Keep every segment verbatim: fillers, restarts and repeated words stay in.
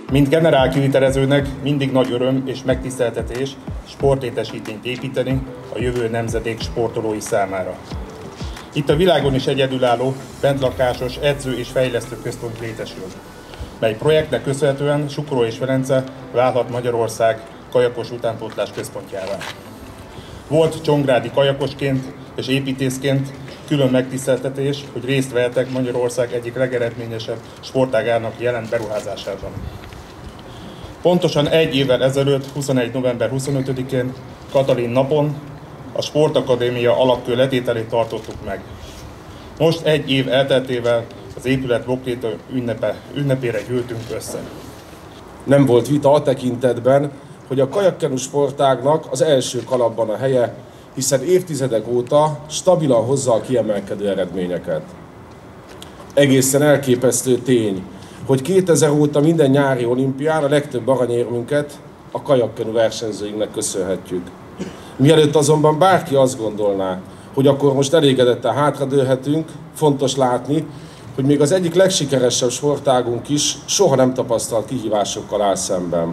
Mint generál kivitelezőnek mindig nagy öröm és megtiszteltetés sportlétesítményt építeni a jövő nemzedék sportolói számára. Itt a világon is egyedülálló, bentlakásos edző- és fejlesztő központ létesül, mely projektnek köszönhetően Sukoró és Velence válhat Magyarország kajakos utánpótlás központjává. Volt csongrádi kajakosként és építészként külön megtiszteltetés, hogy részt vehetek Magyarország egyik legeredményesebb sportágának jelent beruházásában. Pontosan egy évvel ezelőtt, huszonegy november huszonötödikén, Katalin napon a Sportakadémia alapkő letételét tartottuk meg. Most egy év elteltével az épület lokléta ünnepe, ünnepére gyűltünk össze. Nem volt vita a tekintetben, hogy a kajakkenu sportágnak az első kalapban a helye, hiszen évtizedek óta stabilan hozza a kiemelkedő eredményeket. Egészen elképesztő tény, hogy kétezer óta minden nyári olimpián a legtöbb aranyérmünket a kajakkenu versenyzőinknek köszönhetjük. Mielőtt azonban bárki azt gondolná, hogy akkor most elégedetten hátradőlhetünk, fontos látni, hogy még az egyik legsikeresebb sportágunk is soha nem tapasztalt kihívásokkal áll szemben.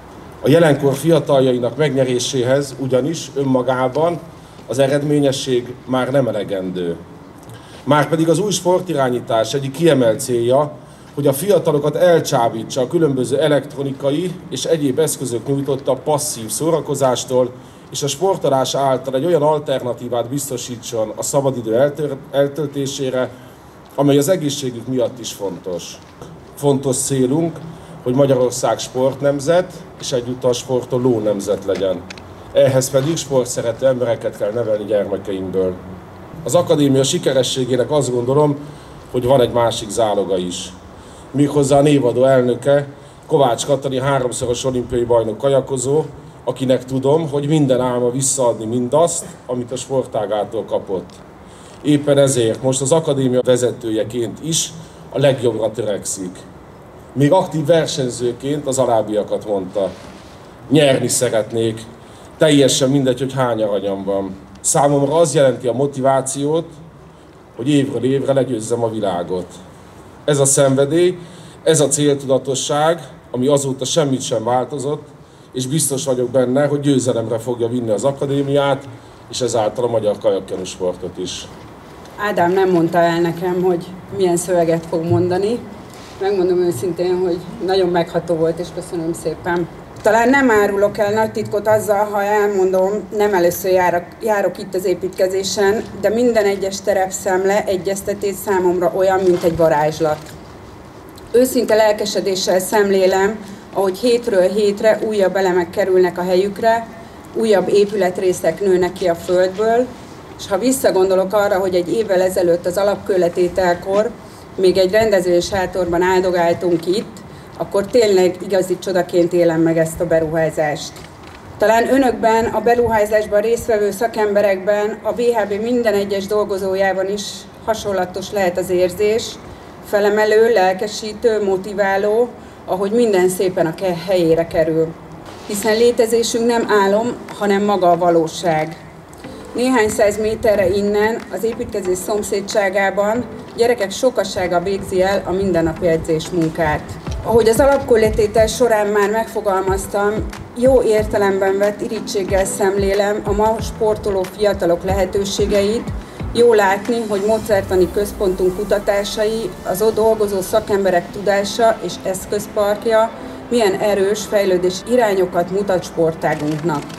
A jelenkor fiataljainak megnyeréséhez ugyanis önmagában az eredményesség már nem elegendő. Márpedig az új sportirányítás egyik kiemelt célja, hogy a fiatalokat elcsábítsa a különböző elektronikai és egyéb eszközök nyújtotta passzív szórakozástól, és a sportolás által egy olyan alternatívát biztosítson a szabadidő eltöltésére, amely az egészségük miatt is fontos. Fontos célunk, hogy Magyarország sportnemzet és egyúttal sportoló nemzet legyen. Ehhez pedig sportszerető embereket kell nevelni gyermekeinkből. Az akadémia sikerességének azt gondolom, hogy van egy másik záloga is. Méghozzá a névadó elnöke, Kovács Katalin háromszoros olimpiai bajnok kajakozó, akinek tudom, hogy minden álma visszaadni mindazt, amit a sportágától kapott. Éppen ezért most az akadémia vezetőjeként is a legjobbra törekszik. Még aktív versenyzőként az alábbiakat mondta. Nyerni szeretnék, teljesen mindegy, hogy hány aranyam van. Számomra az jelenti a motivációt, hogy évről évre legyőzzem a világot. Ez a szenvedély, ez a céltudatosság, ami azóta semmit sem változott, és biztos vagyok benne, hogy győzelemre fogja vinni az akadémiát, és ezáltal a magyar kajakkenu sportot is. Ádám nem mondta el nekem, hogy milyen szöveget fog mondani. Megmondom őszintén, hogy nagyon megható volt, és köszönöm szépen. Talán nem árulok el nagy titkot azzal, ha elmondom, nem először járok, járok itt az építkezésen, de minden egyes terepszemle, egyeztetés számomra olyan, mint egy varázslat. Őszinte lelkesedéssel szemlélem, ahogy hétről hétre újabb elemek kerülnek a helyükre, újabb épületrészek nőnek ki a földből, és ha visszagondolok arra, hogy egy évvel ezelőtt az alapkőletételkor még egy rendezvénysátorban áldogáltunk itt, akkor tényleg igazi csodaként élem meg ezt a beruházást. Talán önökben, a beruházásban résztvevő szakemberekben, a vé há bé minden egyes dolgozójában is hasonlatos lehet az érzés, felemelő, lelkesítő, motiváló, ahogy minden szépen a helyére kerül. Hiszen létezésünk nem álom, hanem maga a valóság. Néhány száz méterre innen, az építkezés szomszédságában gyerekek sokasága végzi el a mindennapi edzésmunkát. Ahogy az alapkőletétel során már megfogalmaztam, jó értelemben vett irítséggel szemlélem a ma sportoló fiatalok lehetőségeit, jó látni, hogy módszertani központunk kutatásai, az ott dolgozó szakemberek tudása és eszközparkja milyen erős fejlődés irányokat mutat sportágunknak.